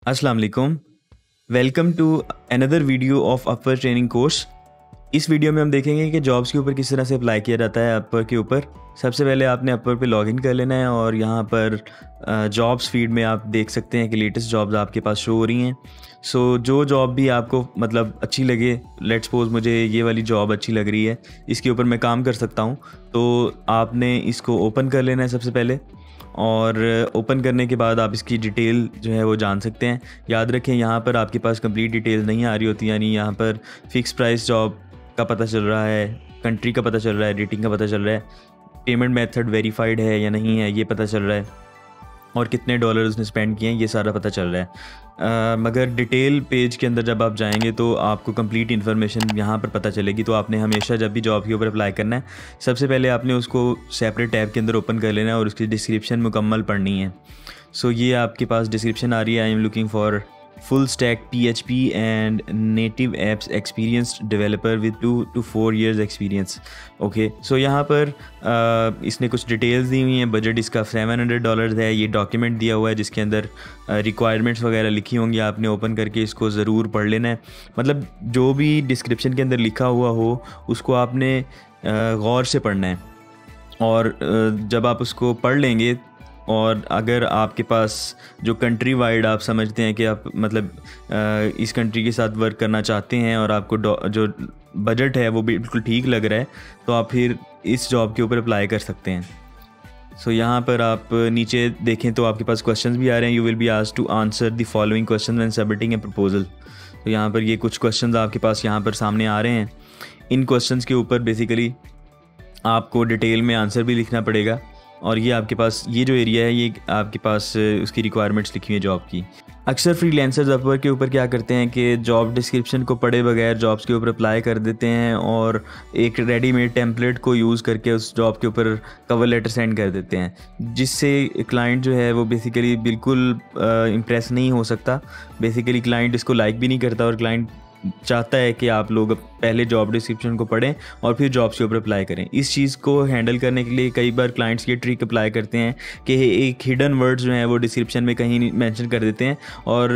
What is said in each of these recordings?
अस्सलाम वालेकुम। Welcome to another video of Upwork training course. इस वीडियो में हम देखेंगे कि जॉब्स के ऊपर किस तरह से अप्लाई किया जाता है अपवर के ऊपर। सबसे पहले आपने अपवर पे लॉगिन कर लेना है और यहाँ पर जॉब्स फीड में आप देख सकते हैं कि लेटेस्ट जॉब्स आपके पास शो हो रही हैं। सो जो जॉब भी आपको मतलब अच्छी लगे, लेट्स सपोज मुझे ये वाली जॉब अच्छी लग रही है, इसके ऊपर मैं काम कर सकता हूँ, तो आपने इसको ओपन कर लेना है सबसे पहले। और ओपन करने के बाद आप इसकी डिटेल जो है वो जान सकते हैं। याद रखें यहाँ पर आपके पास कंप्लीट डिटेल नहीं आ रही होती, यानी यहाँ पर फ़िक्स प्राइस जॉब का पता चल रहा है, कंट्री का पता चल रहा है, रेटिंग का पता चल रहा है, पेमेंट मेथड वेरीफाइड है या नहीं है ये पता चल रहा है, और कितने डॉलर उसने स्पेंड किए हैं ये सारा पता चल रहा है। मगर डिटेल पेज के अंदर जब आप जाएंगे तो आपको कंप्लीट इन्फॉर्मेशन यहाँ पर पता चलेगी। तो आपने हमेशा जब भी जॉब के ऊपर अप्लाई करना है, सबसे पहले आपने उसको सेपरेट टैब के अंदर ओपन कर लेना है और उसकी डिस्क्रिप्शन मुकम्मल पढ़नी है। सो ये आपके पास डिस्क्रिप्शन आ रही है, I am looking for full stack PHP and native apps experienced developer with 2 to 4 years experience. Okay, so यहाँ पर इसने कुछ डिटेल्स दी हुई हैं। बजट इसका $700 है। ये डॉक्यूमेंट दिया हुआ है जिसके अंदर रिक्वायरमेंट्स वगैरह लिखी होंगी। आपने ओपन करके इसको ज़रूर पढ़ लेना है। मतलब जो भी डिस्क्रिप्शन के अंदर लिखा हुआ हो उसको आपने गौर से पढ़ना है। और जब आप उसको पढ़ लेंगे और अगर आपके पास जो कंट्री वाइड आप समझते हैं कि आप मतलब इस कंट्री के साथ वर्क करना चाहते हैं और आपको जो बजट है वो बिल्कुल ठीक लग रहा है, तो आप फिर इस जॉब के ऊपर अप्लाई कर सकते हैं। सो यहाँ पर आप नीचे देखें तो आपके पास क्वेश्चंस भी आ रहे हैं। You will be asked to answer the following question when submitting a proposal. तो यहाँ पर ये कुछ क्वेश्चंस आपके पास यहाँ पर सामने आ रहे हैं। इन क्वेश्चंस के ऊपर बेसिकली आपको डिटेल में आंसर भी लिखना पड़ेगा। और ये आपके पास ये जो एरिया है ये आपके पास उसकी रिक्वायरमेंट्स लिखी हुई है जॉब की। अक्सर फ्रीलांसर्स अपवर के ऊपर क्या करते हैं कि जॉब डिस्क्रिप्शन को पढ़े बगैर जॉब्स के ऊपर अप्लाई कर देते हैं और एक रेडीमेड टेम्पलेट को यूज़ करके उस जॉब के ऊपर कवर लेटर सेंड कर देते हैं, जिससे क्लाइंट जो है वो बेसिकली बिल्कुल इम्प्रेस नहीं हो सकता। बेसिकली क्लाइंट इसको लाइक भी नहीं करता और क्लाइंट चाहता है कि आप लोग पहले जॉब डिस्क्रिप्शन को पढ़ें और फिर जॉब्स के ऊपर अप्लाई करें। इस चीज़ को हैंडल करने के लिए कई बार क्लाइंट्स ये ट्रिक अप्लाई करते हैं कि एक हिडन वर्ड्स जो हैं वो डिस्क्रिप्शन में कहीं मेंशन कर देते हैं और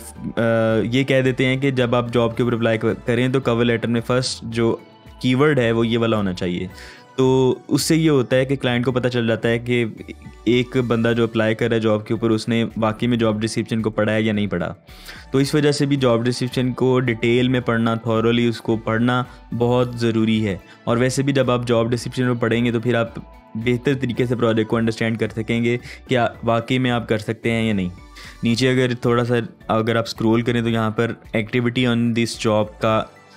ये कह देते हैं कि जब आप जॉब के ऊपर अप्लाई करें तो कवर लेटर में फर्स्ट जो कीवर्ड है वो ये वाला होना चाहिए। तो उससे ये होता है कि क्लाइंट को पता चल जाता है कि एक बंदा जो अप्लाई कर रहा है जॉब के ऊपर उसने वाकई में जॉब डिस्क्रिप्शन को पढ़ा है या नहीं पढ़ा। तो इस वजह से भी जॉब डिस्क्रिप्शन को डिटेल में पढ़ना, थॉरोली उसको पढ़ना बहुत ज़रूरी है। और वैसे भी जब आप जॉब डिस्क्रिप्शन को पढ़ेंगे तो फिर आप बेहतर तरीके से प्रोजेक्ट को अंडरस्टैंड कर सकेंगे कि वाकई में आप कर सकते हैं या नहीं। नीचे अगर थोड़ा सा अगर आप स्क्रॉल करें तो यहाँ पर एक्टिविटी ऑन दिस जॉब का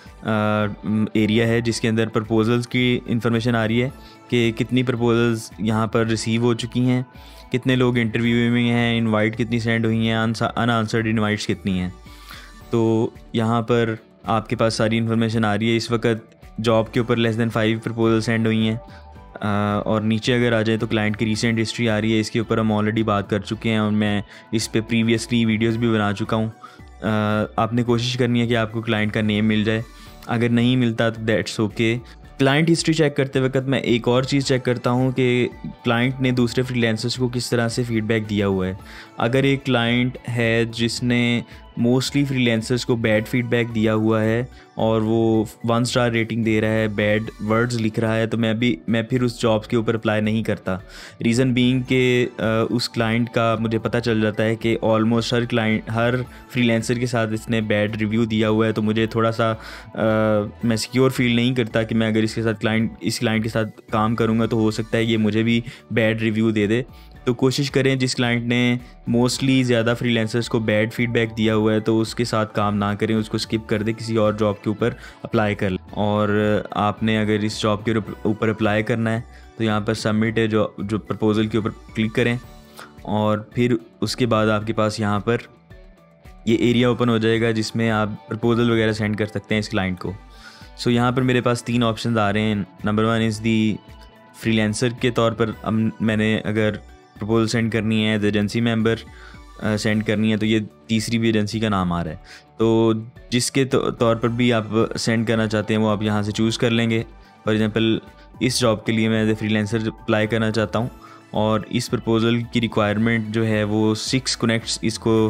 एरिया है जिसके अंदर प्रपोजल्स की इंफॉर्मेशन आ रही है कि कितनी प्रपोजल्स यहाँ पर रिसीव हो चुकी हैं, कितने लोग इंटरव्यू में हैं, इनवाइट कितनी सेंड हुई हैं, अनआंसर्ड इनवाइट्स कितनी हैं। तो यहाँ पर आपके पास सारी इन्फॉर्मेशन आ रही है। इस वक्त जॉब के ऊपर लेस दैन 5 प्रपोजल सेंड हुई हैं। और नीचे अगर आ जाए तो क्लाइंट की रीसेंट हिस्ट्री आ रही है। इसके ऊपर हम ऑलरेडी बात कर चुके हैं और मैं इस पे प्रीवियसली वीडियोस भी बना चुका हूँ। आपने कोशिश करनी है कि आपको क्लाइंट का नेम मिल जाए। अगर नहीं मिलता तो that's okay. Client history check करते वक्त मैं एक और चीज़ चेक करता हूँ कि क्लाइंट ने दूसरे फ्रीलांसर्स को किस तरह से फीडबैक दिया हुआ है। अगर एक क्लाइंट है जिसने मोस्टली फ्रीलांसर्स को बैड फीडबैक दिया हुआ है और वो 1 स्टार रेटिंग दे रहा है, बैड वर्ड्स लिख रहा है, तो मैं फिर उस जॉब्स के ऊपर अप्लाई नहीं करता। रीज़न बीइंग कि उस क्लाइंट का मुझे पता चल जाता है कि ऑलमोस्ट हर फ्रीलांसर के साथ इसने बैड रिव्यू दिया हुआ है। तो मुझे थोड़ा सा मैं सिक्योर फील नहीं करता कि मैं अगर इस क्लाइंट के साथ काम करूँगा तो हो सकता है ये मुझे भी बैड रिव्यू दे दे। तो कोशिश करें जिस क्लाइंट ने मोस्टली ज़्यादा फ्रीलांसर्स को बैड फीडबैक दिया हुआ है तो उसके साथ काम ना करें, उसको स्किप कर दें, किसी और जॉब के ऊपर अप्लाई कर लें। और आपने अगर इस जॉब के ऊपर अप्लाई करना है तो यहाँ पर सबमिट है जो प्रपोज़ल के ऊपर क्लिक करें और फिर उसके बाद आपके पास यहाँ पर ये एरिया ओपन हो जाएगा जिसमें आप प्रपोज़ल वगैरह सेंड कर सकते हैं इस क्लाइंट को। सो यहाँ पर मेरे पास 3 ऑप्शन आ रहे हैं। नंबर 1 इज़ दी फ्रीलांसर के तौर पर मैंने अगर प्रपोजल सेंड करनी है, एज एजेंसी मेंबर सेंड करनी है, तो ये तीसरी भी एजेंसी का नाम आ रहा है। तो जिसके तौर पर भी आप सेंड करना चाहते हैं वो आप यहाँ से चूज़ कर लेंगे। फॉर एग्जांपल इस जॉब के लिए मैं एज ए फ्रीलांसर अप्लाई करना चाहता हूँ और इस प्रपोज़ल की रिक्वायरमेंट जो है वो 6 कनेक्ट्स इसको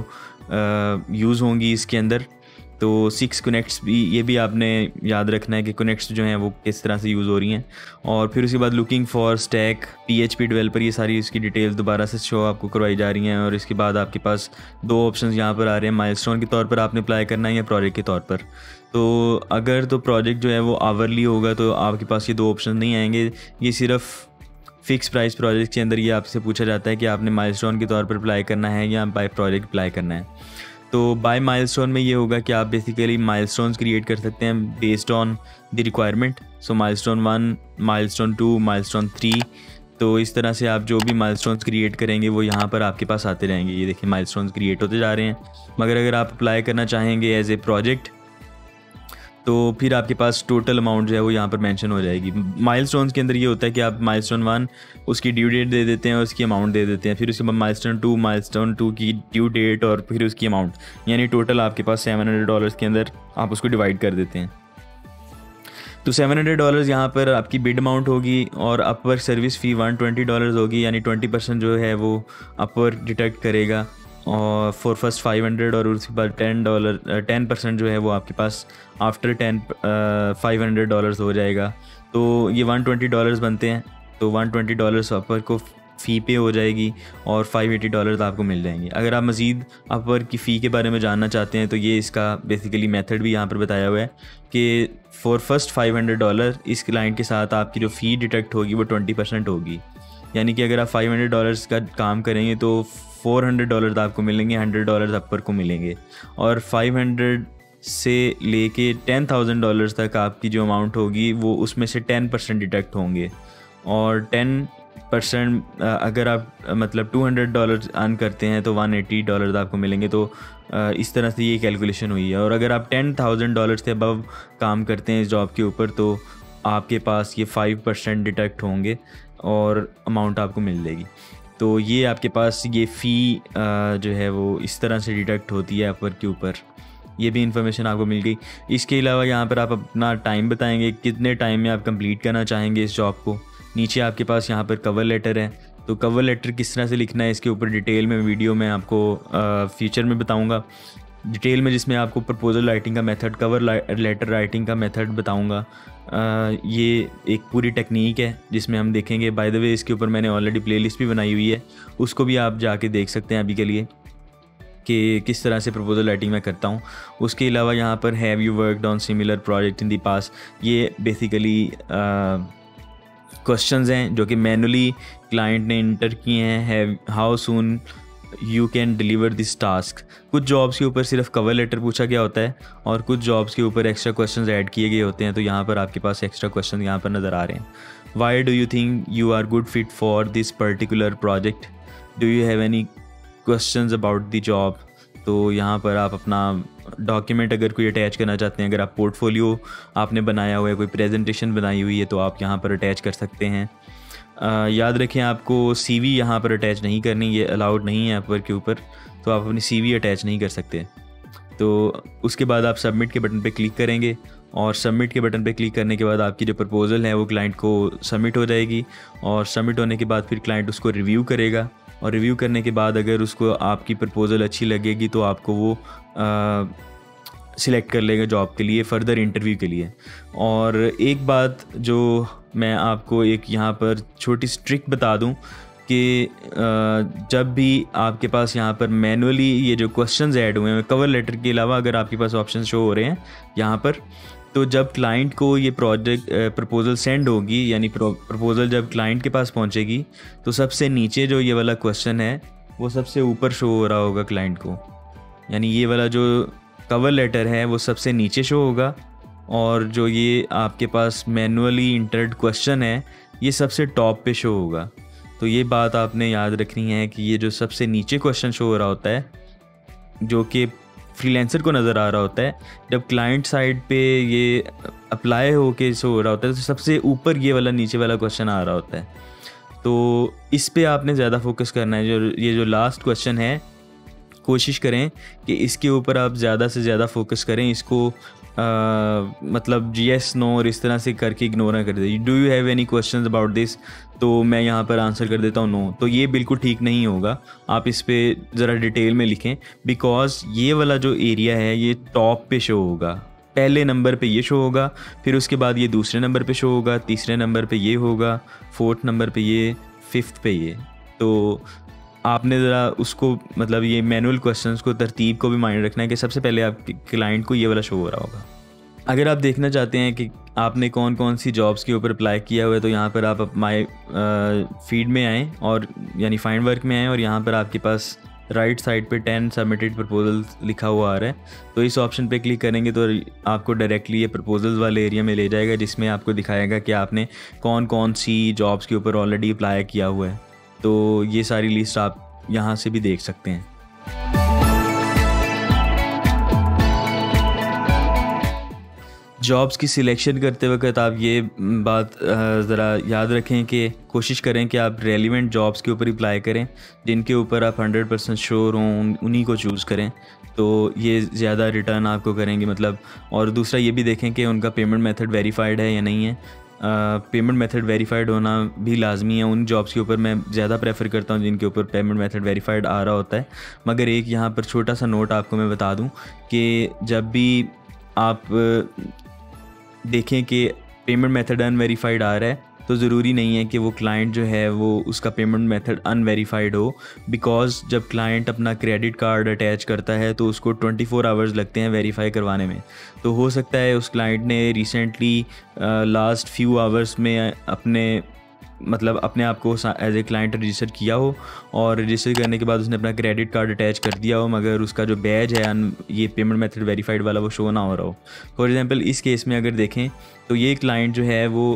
यूज़ होंगी इसके अंदर। तो 6 कनेक्ट्स भी, ये भी आपने याद रखना है कि कनेक्ट्स जो हैं वो किस तरह से यूज़ हो रही हैं। और फिर उसके बाद looking for stack, PHP developer, ये सारी इसकी डिटेल्स दोबारा से शो आपको करवाई जा रही हैं। और इसके बाद आपके पास 2 ऑप्शंस यहाँ पर आ रहे हैं, माइलस्टोन के तौर पर आपने अप्लाई करना है या प्रोजेक्ट के तौर पर। तो अगर तो प्रोजेक्ट जो है वो आवरली होगा तो आपके पास ये 2 ऑप्शन नहीं आएंगे। ये सिर्फ फ़िक्स प्राइस प्रोजेक्ट के अंदर ये आपसे पूछा जाता है कि आपने माइलस्टोन के तौर पर अप्लाई करना है या बाय प्रोजेक्ट अप्लाई करना है। तो बाय माइलस्टोन में ये होगा कि आप बेसिकली माइलस्टोन्स क्रिएट कर सकते हैं based on the requirement. So milestone 1, milestone 2, milestone 3, तो इस तरह से आप जो भी माइलस्टोन्स क्रिएट करेंगे वो यहाँ पर आपके पास आते रहेंगे। ये देखिए माइलस्टोन्स क्रिएट होते जा रहे हैं। मगर अगर आप अप्लाई करना चाहेंगे एज ए प्रोजेक्ट तो फिर आपके पास टोटल अमाउंट जो है वो यहाँ पर मेंशन हो जाएगी। माइलस्टोन्स के अंदर ये होता है कि आप माइलस्टोन 1 उसकी ड्यू डेट दे देते हैं और उसकी अमाउंट दे देते हैं, फिर उसके बाद माइलस्टोन 2 की ड्यू डेट और फिर उसकी अमाउंट, यानी टोटल आपके पास $700 के अंदर आप उसको डिवाइड कर देते हैं। तो $700 यहाँ पर आपकी बिड अमाउंट होगी और अपवर्क सर्विस फ़ी $120 होगी, यानी 20% जो है वो अपवर्क डिटेक्ट करेगा और फॉर फर्स्ट 500, और उसके बाद $10% जो है वो आपके पास आफ्टर $500 हो जाएगा। तो ये $120 बनते हैं। तो $120 अपवर्क को फ़ी पे हो जाएगी और $580 आपको मिल जाएंगे। अगर आप मज़ीद अपवर्क की फ़ी के बारे में जानना चाहते हैं तो ये इसका बेसिकली मेथड भी यहाँ पर बताया हुआ है कि फॉर फर्स्ट $500 इस क्लाइंट के साथ आपकी जो फ़ी डिटेक्ट होगी वो 20% होगी। यानी कि अगर आप $500 का काम करेंगे तो $400 आपको मिलेंगे, $100 अपवर्क को मिलेंगे। और 500 से लेके $10,000 तक आपकी जो अमाउंट होगी वो उसमें से 10% डिटेक्ट होंगे। और 10% अगर आप मतलब $200 अर्न करते हैं तो $180 आपको मिलेंगे। तो इस तरह से ये कैलकुलेशन हुई है। और अगर आप $10,000 से अबव काम करते हैं इस जॉब के ऊपर तो आपके पास ये 5% डिटेक्ट होंगे और अमाउंट आपको मिल जाएगी। तो ये आपके पास ये फ़ी जो है वो इस तरह से डिटेक्ट होती है अपवर्क के ऊपर। ये भी इन्फॉर्मेशन आपको मिल गई। इसके अलावा यहाँ पर आप अपना टाइम बताएंगे, कितने टाइम में आप कंप्लीट करना चाहेंगे इस जॉब को। नीचे आपके पास यहाँ पर कवर लेटर है, तो कवर लेटर किस तरह से लिखना है इसके ऊपर डिटेल में वीडियो में आपको फ्यूचर में बताऊँगा डिटेल में, जिसमें आपको प्रपोजल राइटिंग का मेथड, कवर लेटर राइटिंग का मेथड बताऊंगा। ये एक पूरी टेक्निक है जिसमें हम देखेंगे। बाय द वे इसके ऊपर मैंने ऑलरेडी प्लेलिस्ट भी बनाई हुई है, उसको भी आप जाके देख सकते हैं अभी के लिए कि किस तरह से प्रपोजल राइटिंग मैं करता हूँ। उसके अलावा यहाँ पर have you worked on similar project in the past, ये बेसिकली क्वेश्चंस हैं जो कि मैनुअली क्लाइंट ने इंटर किए हैं। How soon you can deliver this task. कुछ जॉब्स के ऊपर सिर्फ कवर लेटर पूछा गया होता है और कुछ जॉब्स के ऊपर एक्स्ट्रा क्वेश्चंस ऐड किए गए होते हैं। तो यहाँ पर आपके पास एक्स्ट्रा क्वेश्चन यहाँ पर नज़र आ रहे हैं। Why do you think you are good fit for this particular project, do you have any questions about the job. तो यहाँ पर आप अपना डॉक्यूमेंट अगर कोई अटैच करना चाहते हैं, अगर आप पोर्टफोलियो आपने बनाया हुआ है, कोई प्रेजेंटेशन बनाई हुई है तो आप यहाँ पर अटैच कर सकते हैं। याद रखें आपको CV यहाँ पर अटैच नहीं करनी, ये अलाउड नहीं है अपवर्क के ऊपर, तो आप अपनी CV अटैच नहीं कर सकते। तो उसके बाद आप सबमिट के बटन पे क्लिक करेंगे और सबमिट के बटन पे क्लिक करने के बाद आपकी जो प्रपोज़ल है वो क्लाइंट को सबमिट हो जाएगी। और सबमिट होने के बाद फिर क्लाइंट उसको रिव्यू करेगा और रिव्यू करने के बाद अगर उसको आपकी प्रपोज़ल अच्छी लगेगी तो आपको वो सिलेक्ट कर लेगा जॉब के लिए, फ़र्दर इंटरव्यू के लिए। और एक बात जो मैं आपको एक यहाँ पर छोटी सी ट्रिक बता दूँ कि जब भी आपके पास यहाँ पर मैनुअली ये जो क्वेश्चंस ऐड हुए हैं कवर लेटर के अलावा, अगर आपके पास ऑप्शन शो हो रहे हैं यहाँ पर, तो जब क्लाइंट को ये प्रपोज़ल सेंड होगी, यानी प्रपोज़ल जब क्लाइंट के पास पहुँचेगी तो सबसे नीचे जो ये वाला क्वेश्चन है वो सबसे ऊपर शो हो रहा होगा क्लाइंट को। यानी ये वाला जो कवर लेटर है वो सबसे नीचे शो होगा और जो ये आपके पास मैनुअली इंटर्ड क्वेश्चन है ये सबसे टॉप पे शो होगा। तो ये बात आपने याद रखनी है कि ये जो सबसे नीचे क्वेश्चन शो हो रहा होता है जो कि फ्रीलांसर को नज़र आ रहा होता है, जब क्लाइंट साइड पे ये अप्लाई होके शो हो रहा होता है तो सबसे ऊपर ये वाला नीचे वाला क्वेश्चन आ रहा होता है। तो इस पे आपने ज़्यादा फोकस करना है। ये जो लास्ट क्वेश्चन है कोशिश करें कि इसके ऊपर आप ज़्यादा से ज़्यादा फोकस करें, इसको मतलब yes नो और इस तरह से करके इग्नोर ना कर दे। Do you have any questions about this, तो मैं यहाँ पर आंसर कर देता हूँ नो, तो ये बिल्कुल ठीक नहीं होगा। आप इस पर ज़रा डिटेल में लिखें, बिकॉज ये वाला जो एरिया है ये टॉप पे शो होगा, पहले नंबर पे ये शो होगा, फिर उसके बाद ये दूसरे नंबर पे शो होगा, तीसरे नंबर पे ये होगा, फोर्थ नंबर पे ये, फिफ्थ पे ये। तो आपने ज़रा उसको मतलब ये मैनुअल क्वेश्चंस को तरतीब को भी माइंड रखना है कि सबसे पहले आपके क्लाइंट को ये वाला शो हो रहा होगा। अगर आप देखना चाहते हैं कि आपने कौन कौन सी जॉब्स के ऊपर अप्लाई किया हुआ है, तो यहाँ पर आप माई फीड में आएँ और यानी फाइंड वर्क में आएँ, और यहाँ पर आपके पास राइट साइड पे 10 सबमिटेड प्रपोजल्स लिखा हुआ आ रहा है। तो इस ऑप्शन पे क्लिक करेंगे तो आपको डायरेक्टली ये प्रपोजल्स वाले एरिया में ले जाएगा, जिसमें आपको दिखाएगा कि आपने कौन कौन सी जॉब्स के ऊपर ऑलरेडी अप्लाई किया हुआ है। तो ये सारी लिस्ट आप यहाँ से भी देख सकते हैं। जॉब्स की सिलेक्शन करते वक्त आप ये बात ज़रा याद रखें कि कोशिश करें कि आप रेलिवेंट जॉब्स के ऊपर अप्लाई करें, जिनके ऊपर आप 100% श्योर हों, उन्हीं को चूज़ करें, तो ये ज़्यादा रिटर्न आपको करेंगे मतलब। और दूसरा ये भी देखें कि उनका पेमेंट मेथड वेरीफाइड है या नहीं है। पेमेंट मेथड वेरीफाइड होना भी लाजमी है। उन जॉब्स के ऊपर मैं ज़्यादा प्रेफर करता हूँ जिनके ऊपर पेमेंट मेथड वेरीफाइड आ रहा होता है। मगर एक यहाँ पर छोटा सा नोट आपको मैं बता दूँ कि जब भी आप देखें कि पेमेंट मेथड अनवेरीफाइड आ रहा है, तो ज़रूरी नहीं है कि वो क्लाइंट जो है वो उसका पेमेंट मेथड अनवेरीफाइड हो, बिकॉज़ जब क्लाइंट अपना क्रेडिट कार्ड अटैच करता है तो उसको 24 आवर्स लगते हैं वेरीफाई करवाने में। तो हो सकता है उस क्लाइंट ने रिसेंटली लास्ट फ्यू आवर्स में अपने आप को एज ए क्लाइंट रजिस्टर किया हो, और रजिस्टर करने के बाद उसने अपना क्रेडिट कार्ड अटैच कर दिया हो, मगर उसका जो बैज है ये पेमेंट मेथड वेरीफाइड वाला वो शो ना हो रहा हो। फॉर एग्जांपल इस केस में अगर देखें तो ये क्लाइंट जो है वो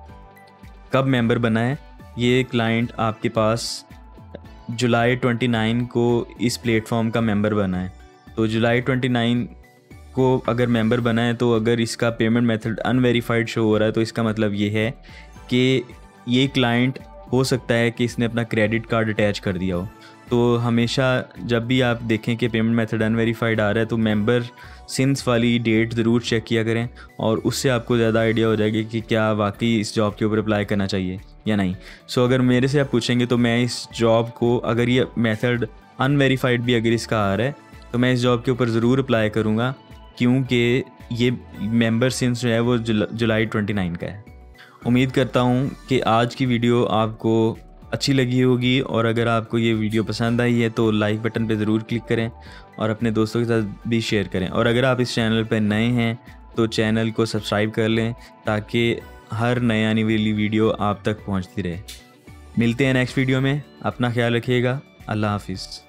कब मेंबर बना है, ये क्लाइंट आपके पास जुलाई 29 को इस प्लेटफॉर्म का मेंबर बना है। तो जुलाई 29 को अगर मेंबर बना है, तो अगर इसका पेमेंट मेथड अनवेरीफाइड शो हो रहा है, तो इसका मतलब ये है कि ये क्लाइंट हो सकता है कि इसने अपना क्रेडिट कार्ड अटैच कर दिया हो। तो हमेशा जब भी आप देखें कि पेमेंट मेथड अनवेरीफाइड आ रहा है, तो मेंबर सिंस वाली डेट ज़रूर चेक किया करें, और उससे आपको ज़्यादा आइडिया हो जाएगी कि क्या वाकई इस जॉब के ऊपर अप्लाई करना चाहिए या नहीं। सो अगर मेरे से आप पूछेंगे तो मैं इस जॉब को, अगर ये मेथड अनवेरीफाइड भी अगर इसका आ रहा है, तो मैं इस जॉब के ऊपर ज़रूर अप्लाई करूँगा, क्योंकि ये मेंबर सिंस जो है वो जुलाई 29 का है। उम्मीद करता हूँ कि आज की वीडियो आपको अच्छी लगी होगी, और अगर आपको ये वीडियो पसंद आई है तो लाइक बटन पे ज़रूर क्लिक करें और अपने दोस्तों के साथ भी शेयर करें। और अगर आप इस चैनल पर नए हैं तो चैनल को सब्सक्राइब कर लें, ताकि हर नए आने वाली वीडियो आप तक पहुँचती रहे। मिलते हैं नेक्स्ट वीडियो में, अपना ख्याल रखिएगा। अल्लाह हाफिज़।